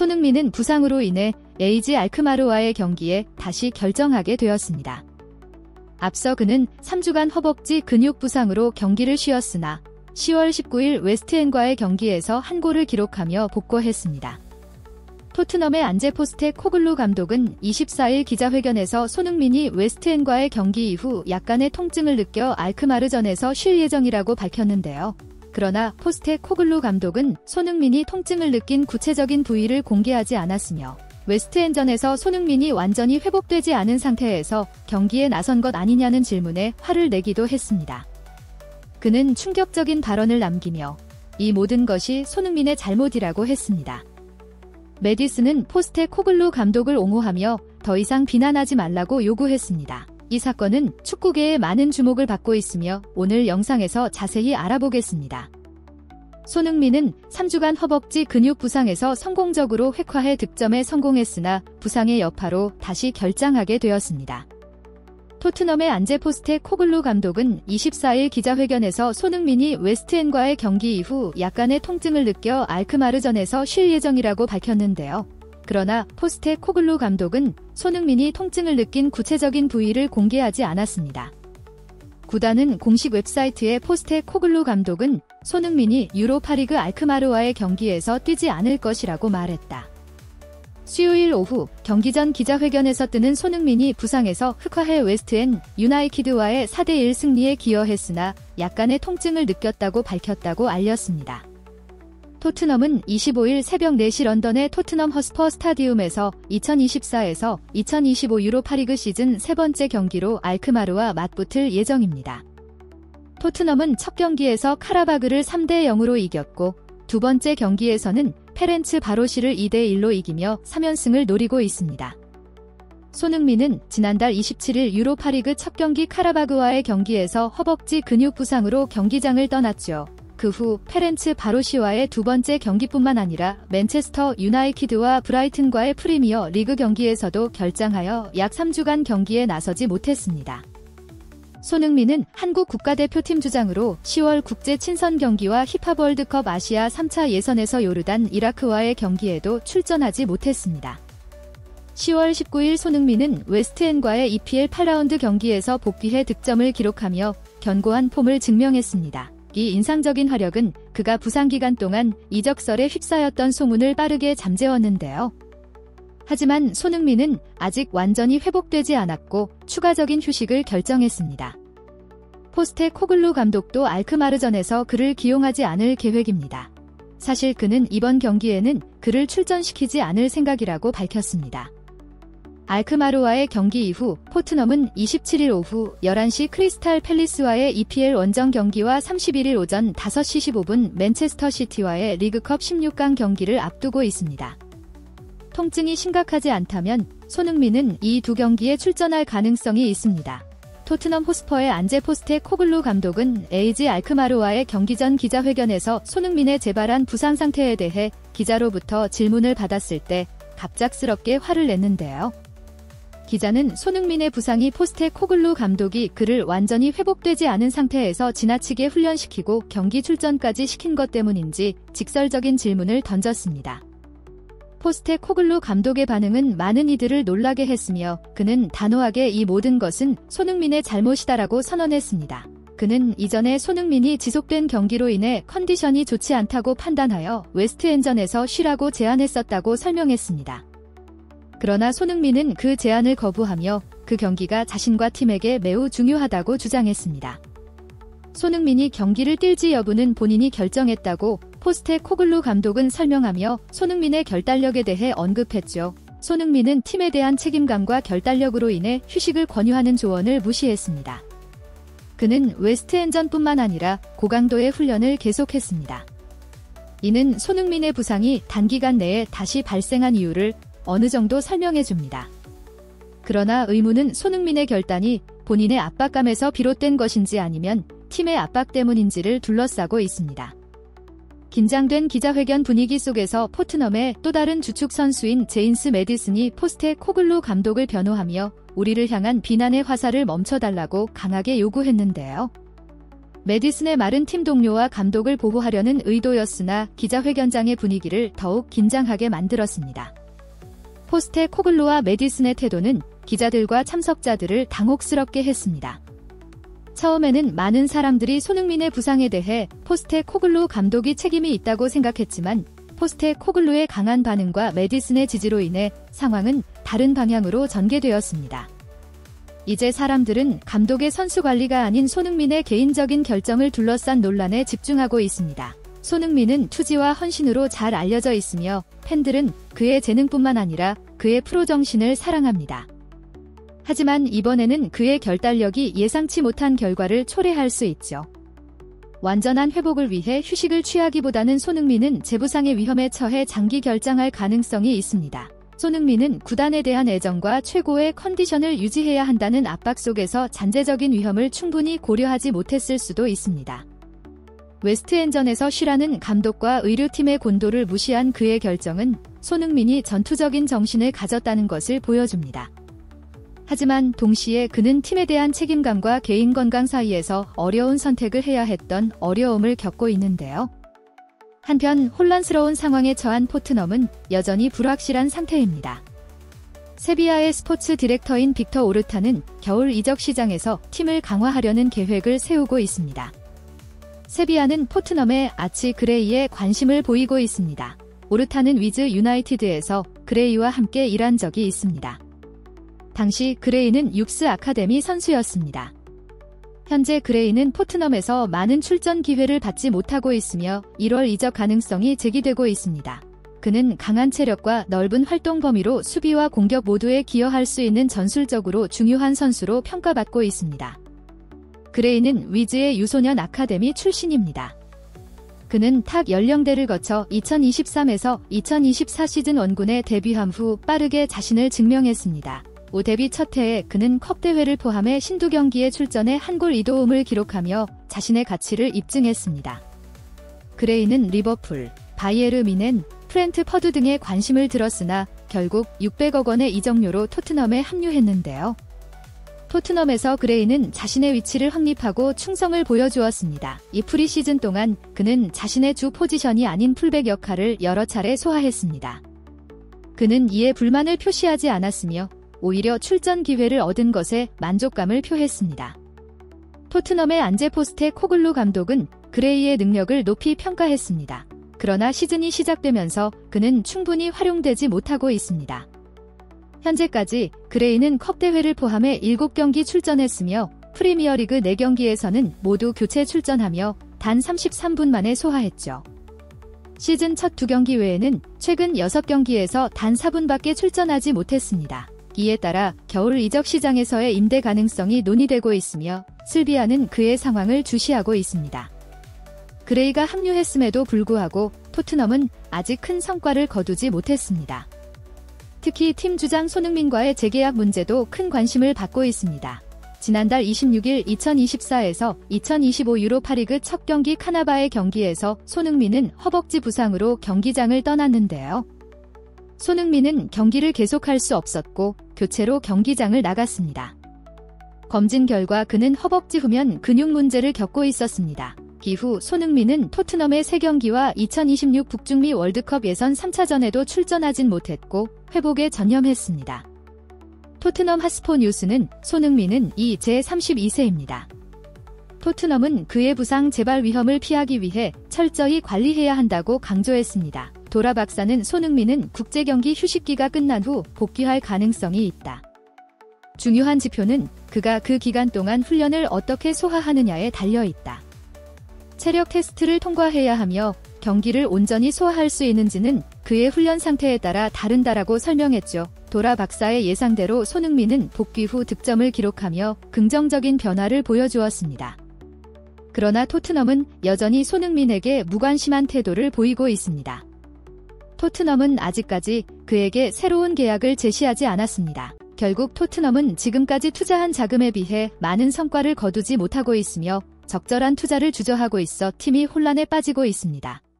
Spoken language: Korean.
손흥민은 부상으로 인해 AZ 알크마르와의 경기에 다시 결정하게 되었습니다. 앞서 그는 3주간 허벅지 근육 부상으로 경기를 쉬었으나 10월 19일 웨스트햄과의 경기에서 한 골을 기록하며 복귀했습니다. 토트넘의 안제 포스테코글루 감독은 24일 기자회견에서 손흥민이 웨스트햄과의 경기 이후 약간의 통증을 느껴 알크마르전에서 쉴 예정이라고 밝혔는데요. 그러나 포스테코글루 감독은 손흥민이 통증을 느낀 구체적인 부위를 공개하지 않았으며 웨스트햄전에서 손흥민이 완전히 회복되지 않은 상태에서 경기에 나선 것 아니냐는 질문에 화를 내기도 했습니다. 그는 충격적인 발언을 남기며 이 모든 것이 손흥민의 잘못이라고 했습니다. 메디슨은 포스테코글루 감독을 옹호하며 더 이상 비난하지 말라고 요구했습니다. 이 사건은 축구계에 많은 주목을 받고 있으며 오늘 영상에서 자세히 알아보겠습니다. 손흥민은 3주간 허벅지 근육 부상에서 성공적으로 회화해 득점에 성공했으나 부상의 여파로 다시 결장하게 되었습니다. 토트넘의 안제 포스테코글루 감독은 24일 기자회견에서 손흥민이 웨스트햄과의 경기 이후 약간의 통증을 느껴 알크마르전에서 쉴 예정이라고 밝혔는데요. 그러나 포스테코글루 감독은 손흥민이 통증을 느낀 구체적인 부위를 공개하지 않았습니다. 구단은 공식 웹사이트에 포스테코글루 감독은 손흥민이 유로파리그 알크마르와의 경기에서 뛰지 않을 것이라고 말했다. 수요일 오후 경기 전 기자회견에서 뜨는 손흥민이 부상에서 흑화해 웨스트햄 유나이티드와의 4대1 승리에 기여했으나 약간의 통증을 느꼈다고 밝혔다고 알렸습니다. 토트넘은 25일 새벽 4시 런던의 토트넘 허스퍼 스타디움에서 2024에서 2025 유로파리그 시즌 세 번째 경기로 알크마르와 맞붙을 예정입니다. 토트넘은 첫 경기에서 카라바그를 3대0으로 이겼고 두 번째 경기에서는 페렌츠 바로시를 2대1로 이기며 3연승을 노리고 있습니다. 손흥민은 지난달 27일 유로파리그 첫 경기 카라바그와의 경기에서 허벅지 근육 부상으로 경기장을 떠났죠. 그 후 페렌츠 바로시와의 두 번째 경기뿐만 아니라 맨체스터 유나이티드와 브라이튼과의 프리미어 리그 경기에서도 결장하여 약 3주간 경기에 나서지 못했습니다. 손흥민은 한국 국가대표팀 주장으로 10월 국제 친선 경기와 힙합 월드컵 아시아 3차 예선에서 요르단 이라크와의 경기에도 출전하지 못했습니다. 10월 19일 손흥민은 웨스트햄과의 EPL 8라운드 경기에서 복귀해 득점을 기록하며 견고한 폼을 증명했습니다. 이 인상적인 활약은 그가 부상 기간 동안 이적설에 휩싸였던 소문을 빠르게 잠재웠는데요. 하지만 손흥민은 아직 완전히 회복되지 않았고 추가적인 휴식을 결정했습니다. 포스테코글루 감독도 알크마르전에서 그를 기용하지 않을 계획입니다. 사실 그는 이번 경기에는 그를 출전시키지 않을 생각이라고 밝혔습니다. 알크마르와의 경기 이후 토트넘은 27일 오후 11시 크리스탈 팰리스와의 EPL 원정 경기와 31일 오전 5시 15분 맨체스터 시티와의 리그컵 16강 경기를 앞두고 있습니다. 통증이 심각하지 않다면 손흥민은 이 두 경기에 출전할 가능성이 있습니다. 토트넘 호스퍼의 안제 포스테코글루 감독은 AZ 알크마르와의 경기 전 기자회견에서 손흥민의 재발한 부상 상태에 대해 기자로부터 질문을 받았을 때 갑작스럽게 화를 냈는데요. 기자는 손흥민의 부상이 포스테코글루 감독이 그를 완전히 회복되지 않은 상태에서 지나치게 훈련시키고 경기 출전까지 시킨 것 때문인지 직설적인 질문을 던졌습니다. 포스테코글루 감독의 반응은 많은 이들을 놀라게 했으며 그는 단호하게 이 모든 것은 손흥민의 잘못이다라고 선언했습니다. 그는 이전에 손흥민이 지속된 경기로 인해 컨디션이 좋지 않다고 판단하여 웨스트햄전에서 쉬라고 제안했었다고 설명했습니다. 그러나 손흥민은 그 제안을 거부하며 그 경기가 자신과 팀에게 매우 중요하다고 주장했습니다. 손흥민이 경기를 뛸지 여부는 본인이 결정했다고 포스테코글루 감독은 설명하며 손흥민의 결단력에 대해 언급했죠. 손흥민은 팀에 대한 책임감과 결단력으로 인해 휴식을 권유하는 조언을 무시했습니다. 그는 웨스트햄전뿐만 아니라 고강도의 훈련을 계속했습니다. 이는 손흥민의 부상이 단기간 내에 다시 발생한 이유를 어느 정도 설명해줍니다. 그러나 의문은 손흥민의 결단이 본인의 압박감에서 비롯된 것인지 아니면 팀의 압박 때문인지를 둘러싸고 있습니다. 긴장된 기자회견 분위기 속에서 토트넘의 또 다른 주축 선수인 제임스 메디슨이 포스테코글루 감독을 변호하며 우리를 향한 비난의 화살을 멈춰달라고 강하게 요구했는데요. 메디슨의 말은 팀 동료와 감독을 보호하려는 의도였으나 기자회견장의 분위기를 더욱 긴장하게 만들었습니다. 포스테코글루와 메디슨의 태도는 기자들과 참석자들을 당혹스럽게 했습니다. 처음에는 많은 사람들이 손흥민의 부상에 대해 포스테코글루 감독이 책임이 있다고 생각했지만 포스테코글루의 강한 반응과 메디슨의 지지로 인해 상황은 다른 방향으로 전개되었습니다. 이제 사람들은 감독의 선수 관리가 아닌 손흥민의 개인적인 결정을 둘러싼 논란에 집중하고 있습니다. 손흥민은 투지와 헌신으로 잘 알려져 있으며 팬들은 그의 재능뿐만 아니라 그의 프로 정신을 사랑합니다. 하지만 이번에는 그의 결단력이 예상치 못한 결과를 초래할 수 있죠. 완전한 회복을 위해 휴식을 취하기보다는 손흥민은 재부상의 위험에 처해 장기 결장할 가능성이 있습니다. 손흥민은 구단에 대한 애정과 최고의 컨디션을 유지해야 한다는 압박 속에서 잔재적인 위험을 충분히 고려하지 못했을 수도 있습니다. 웨스트엔전에서 쉬라는 감독과 의료팀의 권고를 무시한 그의 결정은 손흥민이 전투적인 정신을 가졌다는 것을 보여줍니다. 하지만 동시에 그는 팀에 대한 책임감과 개인 건강 사이에서 어려운 선택을 해야 했던 어려움을 겪고 있는데요. 한편 혼란스러운 상황에 처한 토트넘은 여전히 불확실한 상태입니다. 세비야의 스포츠 디렉터인 빅터 오르타는 겨울 이적 시장에서 팀을 강화하려는 계획을 세우고 있습니다. 세비야는 토트넘의 아치 그레이에 관심을 보이고 있습니다. 오르타는 위즈 유나이티드에서 그레이와 함께 일한 적이 있습니다. 당시 그레이는 육스 아카데미 선수였습니다. 현재 그레이는 토트넘에서 많은 출전 기회를 받지 못하고 있으며 1월 이적 가능성이 제기되고 있습니다. 그는 강한 체력과 넓은 활동 범위로 수비와 공격 모두에 기여할 수 있는 전술적으로 중요한 선수로 평가받고 있습니다. 그레이는 위즈의 유소년 아카데미 출신입니다. 그는 탁 연령대를 거쳐 2023에서 2024 시즌 원군에 데뷔한 후 빠르게 자신을 증명했습니다. 데뷔 첫 해에 그는 컵대회를 포함해 신두 경기에 출전해 한 골 2도움을 기록하며 자신의 가치를 입증했습니다. 그레이는 리버풀, 바이에르 뮌헨, 프랭크퍼트 등에 관심을 들었으나 결국 600억 원의 이적료로 토트넘에 합류했는데요. 토트넘에서 그레이는 자신의 위치를 확립하고 충성을 보여주었습니다. 이 프리시즌 동안 그는 자신의 주 포지션이 아닌 풀백 역할을 여러 차례 소화했습니다. 그는 이에 불만을 표시하지 않았으며 오히려 출전 기회를 얻은 것에 만족감을 표했습니다. 토트넘의 안제 포스테코글루 감독은 그레이의 능력을 높이 평가했습니다. 그러나 시즌이 시작되면서 그는 충분히 활용되지 못하고 있습니다. 현재까지 그레이는 컵대회를 포함해 7경기 출전했으며 프리미어리그 4경기에서는 모두 교체 출전하며 단 33분 만에 소화했죠. 시즌 첫 2경기 외에는 최근 6경기에서 단 4분밖에 출전하지 못했습니다. 이에 따라 겨울 이적 시장에서의 임대 가능성이 논의되고 있으며 슬비아는 그의 상황을 주시하고 있습니다. 그레이가 합류했음에도 불구하고 토트넘은 아직 큰 성과를 거두지 못했습니다. 특히 팀 주장 손흥민과의 재계약 문제도 큰 관심을 받고 있습니다. 지난달 26일 2024에서 2025 유로파리그 첫 경기 카나바의 경기에서 손흥민은 허벅지 부상으로 경기장을 떠났는데요. 손흥민은 경기를 계속할 수 없었고 교체로 경기장을 나갔습니다. 검진 결과 그는 허벅지 후면 근육 문제를 겪고 있었습니다. 이후 손흥민은 토트넘의 3경기와 2026 북중미 월드컵 예선 3차전에도 출전하진 못했고 회복에 전념했습니다. 토트넘 핫스포 뉴스는 손흥민은 이제 32세입니다. 토트넘은 그의 부상 재발 위험을 피하기 위해 철저히 관리해야 한다고 강조했습니다. 도라 박사는 손흥민은 국제경기 휴식기가 끝난 후 복귀할 가능성이 있다. 중요한 지표는 그가 그 기간 동안 훈련을 어떻게 소화하느냐에 달려있다. 체력 테스트를 통과해야 하며 경기를 온전히 소화할 수 있는지는 그의 훈련 상태에 따라 다른다라고 설명했죠. 도라 박사의 예상대로 손흥민은 복귀 후 득점을 기록하며 긍정적인 변화를 보여주었습니다. 그러나 토트넘은 여전히 손흥민에게 무관심한 태도를 보이고 있습니다. 토트넘은 아직까지 그에게 새로운 계약을 제시하지 않았습니다. 결국 토트넘은 지금까지 투자한 자금에 비해 많은 성과를 거두지 못하고 있으며 적절한 투자를 주저하고 있어 팀이 혼란에 빠지고 있습니다.